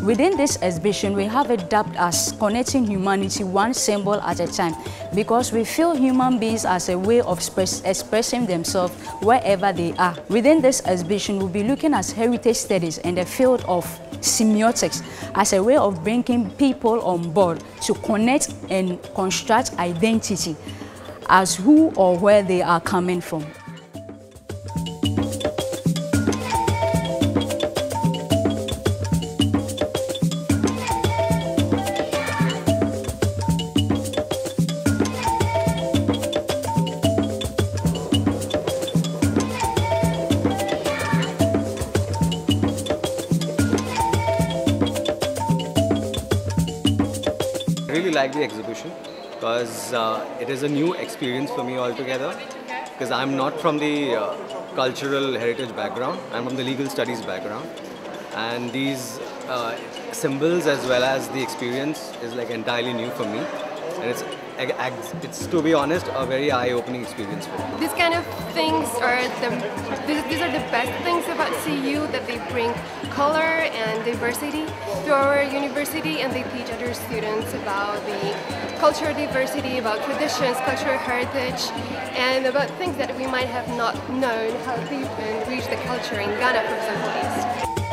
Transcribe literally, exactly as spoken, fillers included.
Within this exhibition, we have it dubbed as Connecting Humanity One Symbol at a Time, because we feel human beings as a way of express, expressing themselves wherever they are. Within this exhibition, we'll be looking at heritage studies in the field of semiotics as a way of bringing people on board to connect and construct identity as who or where they are coming from. I really like the exhibition because uh, it is a new experience for me altogether, because I'm not from the uh, cultural heritage background, I'm from the legal studies background, and these uh, symbols as well as the experience is like entirely new for me, and it's it's to be honest a very eye-opening experience for me. These kind of things are the these are the best things about C U, that they bring color and diversity to our university, and they teach other students about the cultural diversity, about traditions, cultural heritage, and about things that we might have not known how to even reach the culture in Ghana, for example, is.